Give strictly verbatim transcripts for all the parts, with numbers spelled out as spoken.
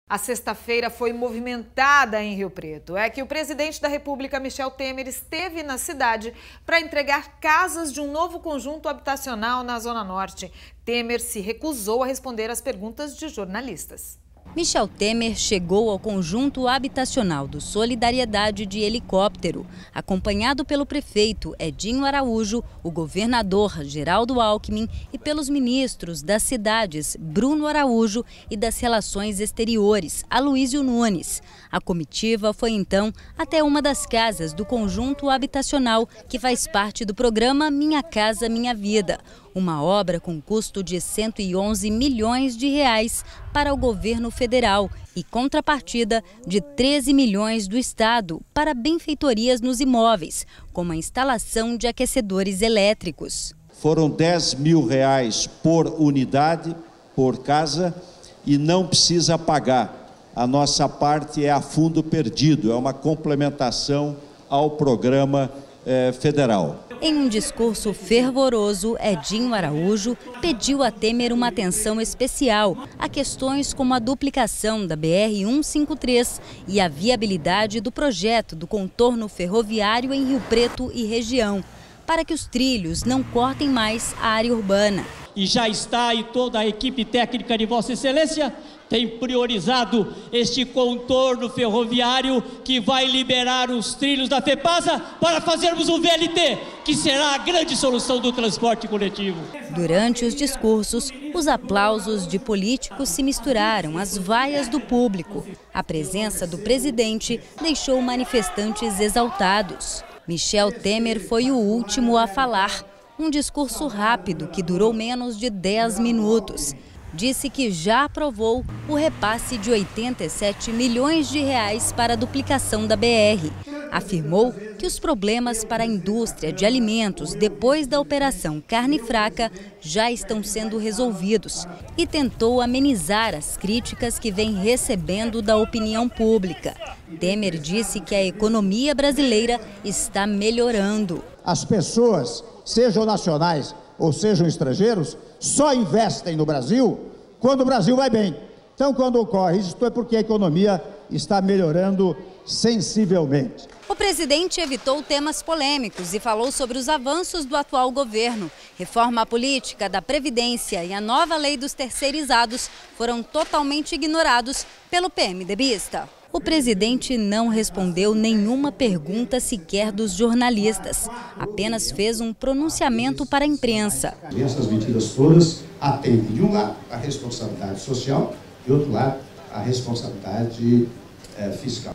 A sexta-feira foi movimentada em Rio Preto. É que o presidente da República, Michel Temer, esteve na cidade para entregar casas de um novo conjunto habitacional na Zona Norte. Temer se recusou a responder às perguntas de jornalistas. Michel Temer chegou ao conjunto habitacional do Solidariedade de helicóptero, acompanhado pelo prefeito Edinho Araújo, o governador Geraldo Alckmin e pelos ministros das cidades Bruno Araújo e das Relações Exteriores, Aloísio Nunes. A comitiva foi então até uma das casas do conjunto habitacional que faz parte do programa Minha Casa Minha Vida, uma obra com custo de cento e onze milhões de reais para o governo federal e contrapartida de treze milhões do Estado para benfeitorias nos imóveis, como a instalação de aquecedores elétricos. Foram dez mil reais por unidade, por casa, e não precisa pagar. A nossa parte é a fundo perdido, é uma complementação ao programa eh, federal. Em um discurso fervoroso, Edinho Araújo pediu a Temer uma atenção especial a questões como a duplicação da B R cento e cinquenta e três e a viabilidade do projeto do contorno ferroviário em Rio Preto e região, para que os trilhos não cortem mais a área urbana. E já está, e toda a equipe técnica de Vossa Excelência tem priorizado este contorno ferroviário que vai liberar os trilhos da FEPASA para fazermos o V L T, que será a grande solução do transporte coletivo. Durante os discursos, os aplausos de políticos se misturaram às vaias do público. A presença do presidente deixou manifestantes exaltados. Michel Temer foi o último a falar. Um discurso rápido que durou menos de dez minutos. Disse que já aprovou o repasse de oitenta e sete milhões de reais para a duplicação da B R. Afirmou que os problemas para a indústria de alimentos depois da Operação Carne Fraca já estão sendo resolvidos e tentou amenizar as críticas que vem recebendo da opinião pública. Temer disse que a economia brasileira está melhorando. As pessoas, sejam nacionais ou sejam estrangeiros, só investem no Brasil quando o Brasil vai bem. Então, quando ocorre isso, é porque a economia está melhorando sensivelmente. O presidente evitou temas polêmicos e falou sobre os avanços do atual governo. Reforma política da Previdência e a nova lei dos terceirizados foram totalmente ignorados pelo PMDBista. O presidente não respondeu nenhuma pergunta sequer dos jornalistas. Apenas fez um pronunciamento para a imprensa. Essas medidas todas atendem, de um lado, a responsabilidade social, de outro lado, a responsabilidade é, fiscal.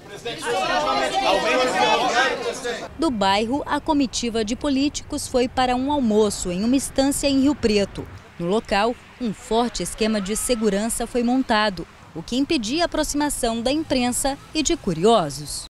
Do bairro, a comitiva de políticos foi para um almoço em uma estância em Rio Preto. No local, um forte esquema de segurança foi montado, o que impedia a aproximação da imprensa e de curiosos.